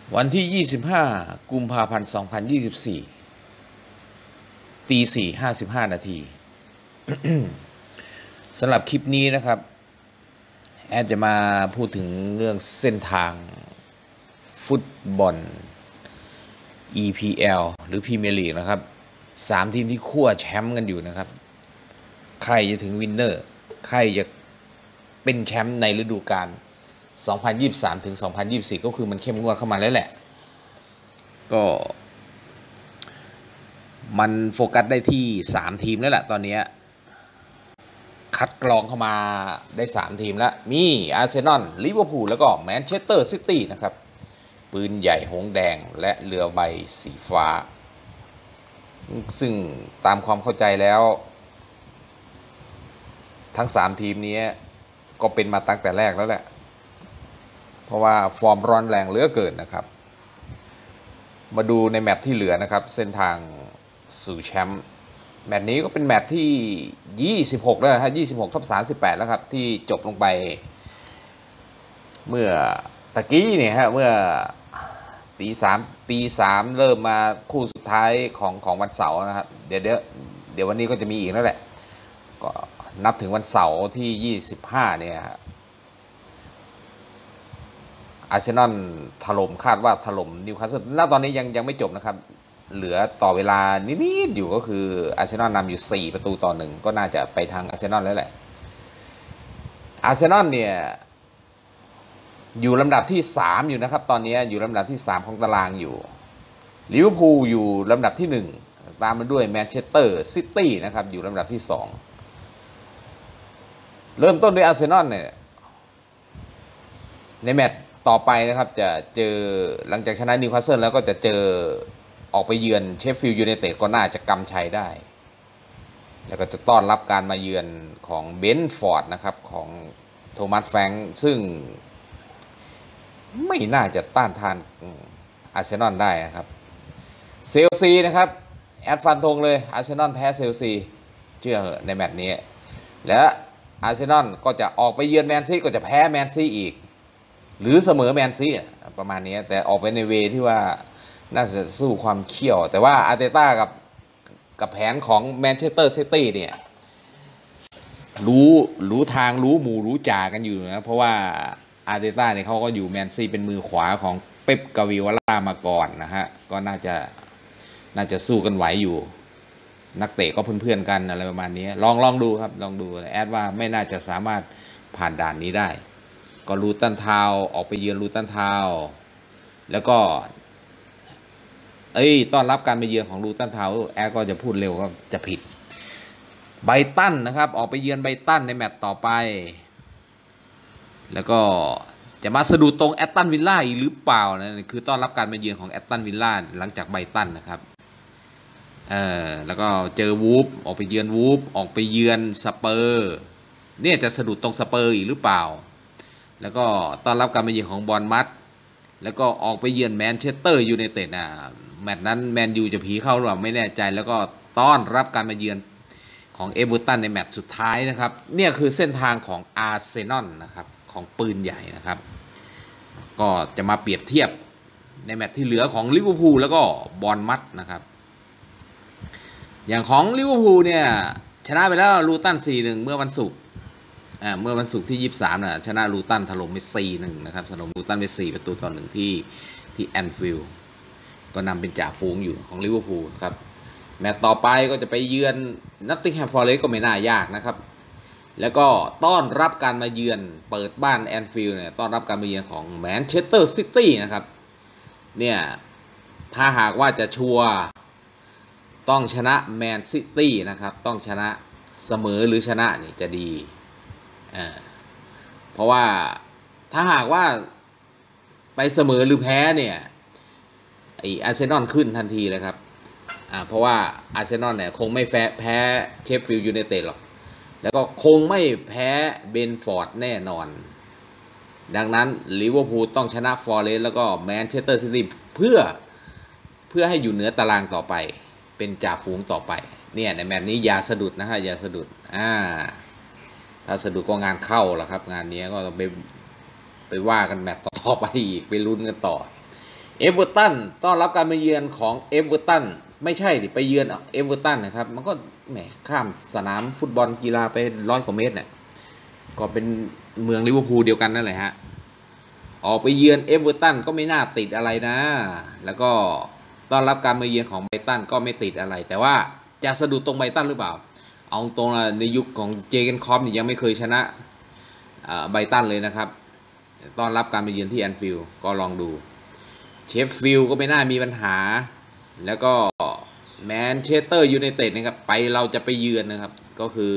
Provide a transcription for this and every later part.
วันที่ 25 กุมภาพันธ์ 2024 ตี 4:55 นาที สำหรับคลิปนี้นะครับแอดจะมาพูดถึงเรื่องเส้นทางฟุตบอล EPL หรือพรีเมียร์ลีกนะครับ3ทีมที่คั่วแชมป์กันอยู่นะครับใครจะถึงวินเนอร์ใครจะเป็นแชมป์ในฤดูกาล2023 ถึง 2024 ก็คือมันเข้มงวดเข้ามาแล้วแหละก็มันโฟกัสได้ที่3ทีมแล้วแหละตอนนี้คัดกรองเข้ามาได้3ทีมแล้วมีอาร์เซนอลลิเวอร์พูลแล้วก็แมนเชสเตอร์ซิตี้นะครับปืนใหญ่หงแดงและเรือใบสีฟ้าซึ่งตามความเข้าใจแล้วทั้ง3ทีมนี้ก็เป็นมาตั้งแต่แรกแล้วแหละเพราะว่าฟอร์มร้อนแรงเหลือเกินนะครับมาดูในแมตช์ที่เหลือนะครับเส้นทางสู่แชมป์แมตช์นี้ก็เป็นแมตช์ที่26แล้วฮะ26/38แล้วครับที่จบลงไปเมื่อตะกี้เนี่ยฮะเมื่อตีสามเริ่มมาคู่สุดท้ายของวันเสาร์นะครับเดี๋ยววันนี้ก็จะมีอีกแล้วแหละก็นับถึงวันเสาร์ที่25เนี่ยฮะอาร์เซนอลถล่มคาดว่าถล่มนิวคาสเซิลณตอนนี้ยังไม่จบนะครับเหลือต่อเวลานิดๆอยู่ก็คืออาร์เซนอลนำอยู่4-1ก็น่าจะไปทางอาร์เซนอลแล้วแหละอาร์เซนอลเนี่ยอยู่ลำดับที่3อยู่นะครับตอนนี้อยู่ลำดับที่3ของตารางอยู่ลิเวอร์พูลอยู่ลำดับที่1ตามมาด้วยแมนเชสเตอร์ซิตี้นะครับอยู่ลำดับที่2เริ่มต้นด้วยอาร์เซนอลเนี่ยในแมตช์ต่อไปนะครับจะเจอหลังจากชนะนิวคาสเซิลแล้วก็จะเจอออกไปเยือนเชฟฟิลด์ยูไนเต็ดก็น่าจะกำชัยได้แล้วก็จะต้อนรับการมาเยือนของเบนฟอร์ดนะครับของโทมัสแฟรงค์ซึ่งไม่น่าจะต้านทานอาร์เซนอลได้นะครับเชลซีนะครับแอดฟันธงเลยอาร์เซนอลแพ้เชลซีเชื่อเหอะในแมตช์นี้และอาร์เซนอลก็จะออกไปเยือนแมนซีก็จะแพ้แมนซีอีกหรือเสมอแมนซีประมาณนี้แต่ออกไปในเวที่ว่าน่าจะสู้ความเขี้ยวแต่ว่าอาร์เตต้ากับแผนของแมนเชสเตอร์ซิตี้เนี่ยรู้ทางรู้หมู่รู้จ่ากันอยู่นะเพราะว่าอาร์เตต้าเนี่ยเขาก็อยู่แมนซีเป็นมือขวาของเป๊ปกาวิโอล่ามาก่อนนะฮะก็น่าจะสู้กันไหวอยู่นักเตะก็เพื่อนๆกันอะไรประมาณนี้ลองดูครับลองดูแอดว่าไม่น่าจะสามารถผ่านด่านนี้ได้ก็ลูตันทาวน์ออกไปเยือนลูตันทาวน์แล้วก็ต้อนรับการไปเยือนของลูตันทาวน์แอดก็จะพูดเร็วก็จะผิดไบรตันนะครับออกไปเยือนไบรตันในแมตช์ต่อไปแล้วก็จะมาสะดุดตรงแอตตันวิลล่าอีกหรือเปล่านะคือต้อนรับการมาเยือนของแอตตันวิลล่าหลังจากไบรตันนะครับแล้วก็เจอวูฟออกไปเยือนวูฟออกไปเยือนสเปอร์เนี่ยจะสะดุดตรงสเปอร์อีกหรือเปล่าแล้วก็ต้อนรับการมาเยือนของบอร์นมัธแล้วก็ออกไปเยือนแมนเชสเตอร์ยูไนเต็ดแมตช์นั้นแมนยูจะผีเข้าหรือเปล่าไม่แน่ใจแล้วก็ต้อนรับการมาเยือนของเอเวอร์ตันในแมตช์สุดท้ายนะครับเนี่ยคือเส้นทางของอาร์เซนอลนะครับของปืนใหญ่นะครับก็จะมาเปรียบเทียบในแมตช์ที่เหลือของลิเวอร์พูลแล้วก็บอร์นมัธนะครับอย่างของลิเวอร์พูลเนี่ยชนะไปแล้วลูตัน 4-1 เมื่อวันศุกร์ที่23นะชนะลูตันถล่มไป 4-1 นะครับถล่มลูตันไป4-1ที่แอนฟิลด์ก็นำเป็นจ่าฝูงอยู่ของลิเวอร์พูลครับแมตช์ต่อไปก็จะไปเยือนนอตติงแฮมฟอเรสต์ก็ไม่น่ายากนะครับแล้วก็ต้อนรับการมาเยือนเปิดบ้านแอนฟิลด์เนี่ยต้อนรับการมาเยือนของแมนเชสเตอร์ซิตี้นะครับเนี่ยถ้าหากว่าจะชัวร์ต้องชนะแมนซิตี้นะครับต้องชนะเสมอหรือชนะนี่จะดีเพราะว่าถ้าหากว่าไปเสมอหรือแพ้เนี่ยอาร์เซนอลขึ้นทันทีเลยครับเพราะว่าอาร์เซนอลเนี่ยคงไม่แพ้เชฟฟิลด์ยูไนเต็ดหรอกแล้วก็คงไม่แพ้เบนฟอร์ดแน่นอนดังนั้นลิเวอร์พูลต้องชนะฟอเรสต์แล้วก็แมนเชสเตอร์ซิตี้เพื่อให้อยู่เหนือตารางต่อไปเป็นจ่าฝูงต่อไปเนี่ยในแมตช์นี้อย่าสะดุดนะฮะอย่าสะดุดถ้าสะดุดก็งานเข้าแล้วครับงานนี้ก็ต้องไปว่ากันแมตช์ต่อไปอีกไปลุ้นกันต่อเอเวอร์ตันต้อนรับการมาเยือนของเอเวอร์ตันไม่ใช่ดิไปเยือนเอเวอร์ตันนะครับมันก็แหมข้ามสนามฟุตบอลกีฬาไป100 กว่าเมตรเนี่ยก็เป็นเมืองลิเวอร์พูลเดียวกันนั่นแหละฮะออกไปเยือนเอเวอร์ตันก็ไม่น่าติดอะไรนะแล้วก็ต้อนรับการมาเยือนของไบรตันก็ไม่ติดอะไรแต่ว่าจะสะดุดตรงไบรตันหรือเปล่าเอาตรงในยุคของเจเกนคล็อปนี่ยังไม่เคยชนะไบรตันเลยนะครับต้อนรับการมาเยือนที่แอนฟิลด์ก็ลองดูเชฟฟิลด์ก็ไม่น่ามีปัญหาแล้วก็แมนเชสเตอร์ยูไนเต็ดนะครับไปเราจะไปเยือนนะครับก็คือ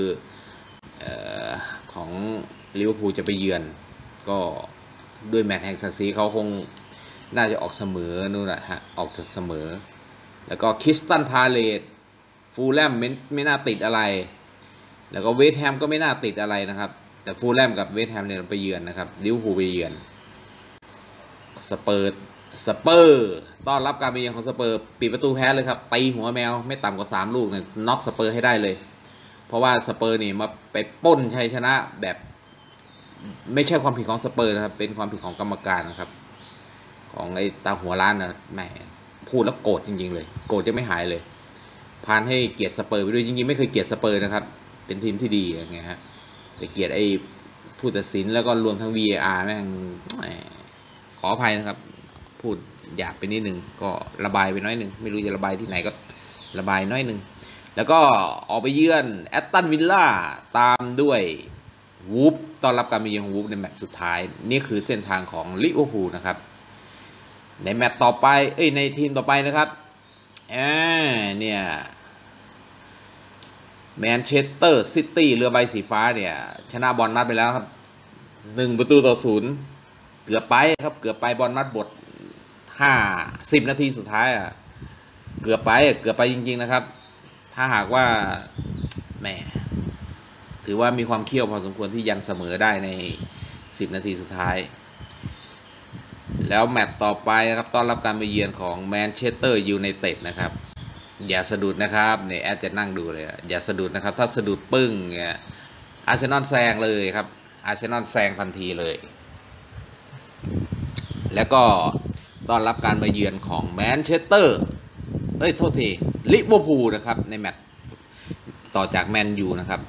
ของลิเวอร์พูลจะไปเยือนก็ด้วยแมตช์แห่งศักดิ์ศรีเขาคงน่าจะออกเสมอนู่นแหละฮะออกจะเสมอแล้วก็คริสตัลพาเลซฟูลแลมไม่น่าติดอะไรแล้วก็เวสต์แฮมก็ไม่น่าติดอะไรนะครับแต่ฟูลแลมกับเวสต์แฮมเนี่ยไปเยือนนะครับลิเวอร์พูลไปเยือนสเปอร์ต้อนรับการมาเยือนของสเปอร์ปิดประตูแพ้เลยครับตีหัวแมวไม่ต่ำกว่า3 ลูกเนี่ยน็อกสเปอร์ให้ได้เลยเพราะว่าสเปอร์นี่มาไปป้นชัยชนะแบบไม่ใช่ความผิดของสเปอร์นะครับเป็นความผิดของกรรมการนะครับของไอ้ตาหัวล้านนะแหมพูดแล้วโกรธจริงๆเลยโกรธยังไม่หายเลยพานให้เกียรติสเปอร์ไปด้วยจริงๆไม่เคยเกลียดสเปอร์นะครับเป็นทีมที่ดีอย่างเงี้ยฮะแต่เกลียดไอ้ผู้ตัดสินแล้วก็รวมทั้ง VAR แม่งขออภัยนะครับพูดหยาบไปนิดนึงก็ระบายไปน้อยนึงไม่รู้จะระบายที่ไหนก็ระบายน้อยนึงแล้วก็ออกไปเยือนแอตตันวิลล่าตามด้วยวูฟต้อนรับการมาเยือนของวูฟในแมตช์สุดท้ายนี่คือเส้นทางของลิเวอร์พูลนะครับในแมตช์ต่อไปในทีมต่อไปนะครับเนี่ยแมนเชสเตอร์ซิตี้เรือใบสีฟ้าเนี่ยชนะบอลมัดไปแล้วครับ1-0เกือบไปครับเกือบไปบอลมัดบท50 นาทีสุดท้ายเกือบไปจริงๆนะครับถ้าหากว่าแหมถือว่ามีความเขี้ยวพอสมควรที่ยังเสมอได้ใน10 นาทีสุดท้ายแล้วแมตช์ต่อไปครับต้อนรับการมาเยือนของแมนเชสเตอร์ยูไนเต็ดนะครับอย่าสะดุดนะครับเนี่ยแอดจะนั่งดูเลยอย่าสะดุดนะครับถ้าสะดุดปึ้งเนี่ยอาร์เซนอลแซงเลยครับอาร์เซนอลแซงทันทีเลยแล้วก็ต้อนรับการมาเยือนของแมนเชสเตอร์โทษทีลิเวอร์พูลนะครับในแมตช์ต่อจากแมนยูนะครับ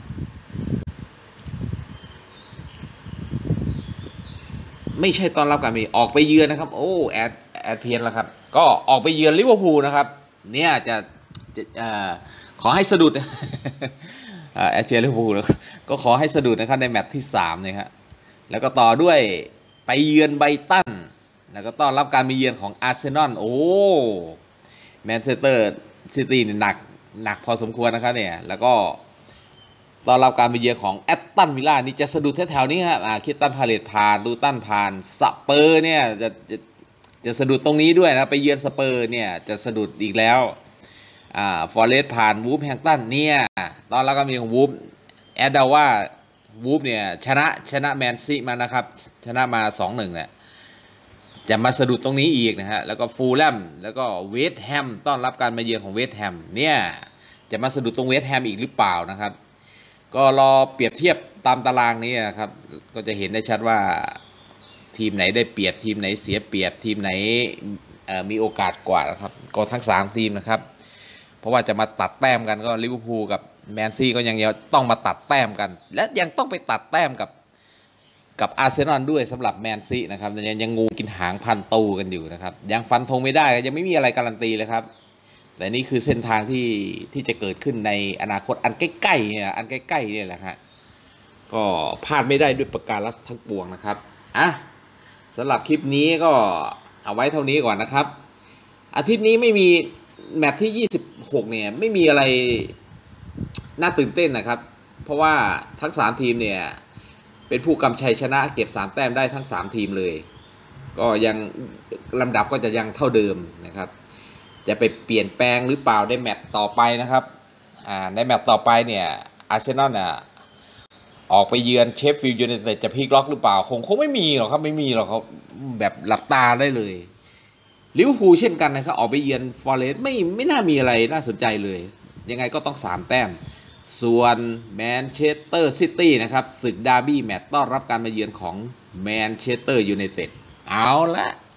ไม่ใช่ต้อนรับการมีออกไปเยือนนะครับโอ้แอดเพียนแล้วครับก็ออกไปเยือนลิเวอร์พูลนะครับเนี่ยจะขอให้สะดุดแอดเชียร์ลิเวอร์พูลก็ขอให้สะดุดนะครับในแมตช์ที่3เนี่ยครับแล้วก็ต่อด้วยไปเยือนไบรตันแล้วก็ต้อนรับการมาเยือนของอาร์เซนอลโอ้แมนเชสเตอร์ซิตี้หนักพอสมควรนะครับเนี่ยแล้วก็ต้อนรับการมาเยือนของแอตตันวิลล่านี่จะสะดุดแถวๆนี้ครับคริสตัลพาเลซผ่านลูตันผ่านสเปอร์เนี่ยจะสะดุดตรงนี้ด้วยนะไปเยือนสเปอร์เนี่ยจะสะดุดอีกแล้วฟอเรสต์ผ่านวูฟแฮมป์ตันเนี่ยตอนแล้วก็มีของวูฟแอดเดาว่าวูฟเนี่ยชนะแมนซีมานะครับชนะมา 2-1เนี่ยจะมาสะดุดตรงนี้อีกนะฮะแล้วก็ฟูลแลมแล้วก็เวสต์แฮมต้อนรับการมาเยือนของเวสต์แฮมเนี่ยจะมาสะดุดตรงเวสต์แฮมอีกหรือเปล่านะครับก็รอเปรียบเทียบตามตารางนี้นะครับก็จะเห็นได้ชัดว่าทีมไหนได้เปรียบทีมไหนเสียเปรียบทีมไหนมีโอกาสกว่านะครับก็ทั้ง3ทีมนะครับเพราะว่าจะมาตัดแต้มกันก็ลิเวอร์พูลกับแมนซีก็ยังต้องมาตัดแต้มกันและยังต้องไปตัดแต้มกับอาร์เซนอลด้วยสำหรับแมนซีนะครับยังงูกินหางพันตูกันอยู่นะครับยังฟันธงไม่ได้ยังไม่มีอะไรการันตีเลยครับแต่นี่คือเส้นทางที่จะเกิดขึ้นในอนาคตอันใกล้ๆเนี่ยแหละครับก็พลาดไม่ได้ด้วยประการทั้งปวงนะครับสำหรับคลิปนี้ก็เอาไว้เท่านี้ก่อนนะครับอาทิตย์นี้ไม่มีแมตช์ที่26เนี่ยไม่มีอะไรน่าตื่นเต้นนะครับเพราะว่าทั้ง3ทีมเนี่ยเป็นผู้กำชัยชนะเก็บ3แต้มได้ทั้ง3ทีมเลยก็ยังลำดับก็จะยังเท่าเดิมนะครับจะไปเปลี่ยนแปลงหรือเปล่าในแมตช์ต่อไปนะครับในแมตช์ต่อไปเนี่ยอาร์เซนอลออกไปเยือนเชฟฟิลด์ยูไนเต็ดจะพลิกล็อกหรือเปล่าคงไม่มีหรอกครับไม่มีหรอกเขาแบบหลับตาได้เลยลิเวอร์พูลเช่นกันนะครับออกไปเยือนฟอเรสต์ไม่น่ามีอะไรน่าสนใจเลยยังไงก็ต้อง3แต้มส่วนแมนเชสเตอร์ซิตี้นะครับศึกดาร์บี้แมตช์ต้อนรับการมาเยือนของแมนเชสเตอร์ยูไนเต็ดเอาละ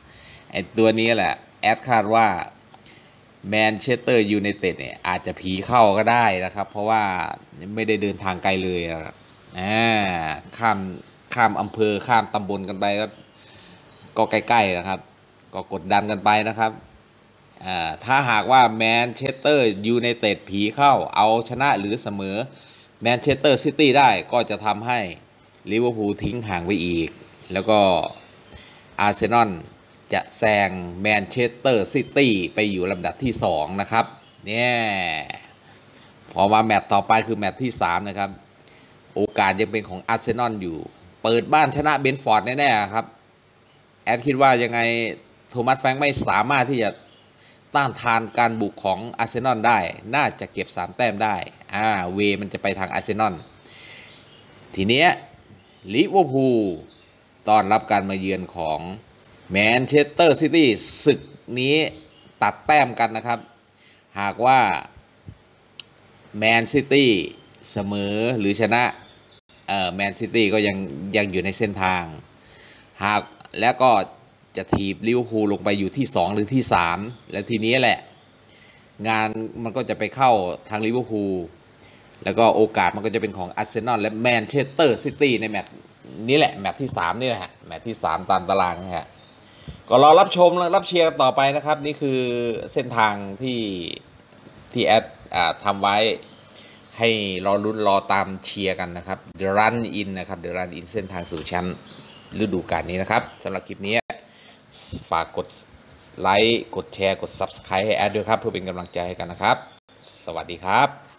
ไอ้ตัวนี้แหละแอดคาดว่าแมนเชสเตอร์ยูไนเต็ดเนี่ยอาจจะผีเข้าก็ได้นะครับเพราะว่าไม่ได้เดินทางไกลเลยข้ามอำเภอข้ามตำบลกันไปก็ใกล้ๆนะครับก็กดดันกันไปนะครับถ้าหากว่าแมนเชสเตอร์ยูไนเต็ดผีเข้าเอาชนะหรือเสมอแมนเชสเตอร์ซิตี้ได้ก็จะทำให้ลิเวอร์พูลทิ้งห่างไปอีกแล้วก็อาร์เซนอลจะแซงแมนเชสเตอร์ซิตี้ไปอยู่ลำดับที่2นะครับเนี่ยพอมาแมตช์ต่อไปคือแมตช์ที่3นะครับโอกาสยังเป็นของอาร์เซนอลอยู่เปิดบ้านชนะเบนฟอร์ดแน่ๆครับแอดคิดว่ายังไงโทมัสแฟรงค์ไม่สามารถที่จะต้านทานการบุกของอาร์เซนอลได้น่าจะเก็บ3แต้มได้เวมันจะไปทางอาร์เซนอลทีเนี้ยลิเวอร์พูลต้อนรับการมาเยือนของแมนเชสเตอร์ซิตี้ศึกนี้ตัดแต้มกันนะครับหากว่าแมนซิตี้เสมอหรือชนะแมนซิตี้ก็ยังอยู่ในเส้นทางหากแล้วก็จะถีบลิเวอร์พูลลงไปอยู่ที่2หรือที่3แล้วทีนี้แหละงานมันก็จะไปเข้าทางลิเวอร์พูลแล้วก็โอกาสมันก็จะเป็นของอาร์เซนอลและแมนเชสเตอร์ซิตี้ในแมตช์นี้แหละแมตช์ที่3นี่แหละฮะแมตช์ที่3ตามตารางนะฮะก็รอรับชมและรับเชียร์ต่อไปนะครับนี่คือเส้นทางที่แอดทำไว้ให้รอลุ้นรอตามเชียร์กันนะครับ The Run In นะครับ The Run In เส้นทางสู่แชมป์ฤดูกาลนี้นะครับสำหรับคลิปนี้ฝากกดไลค์กดแชร์กด Subscribe ให้แอดด้วยครับเพื่อเป็นกำลังใจให้กันนะครับสวัสดีครับ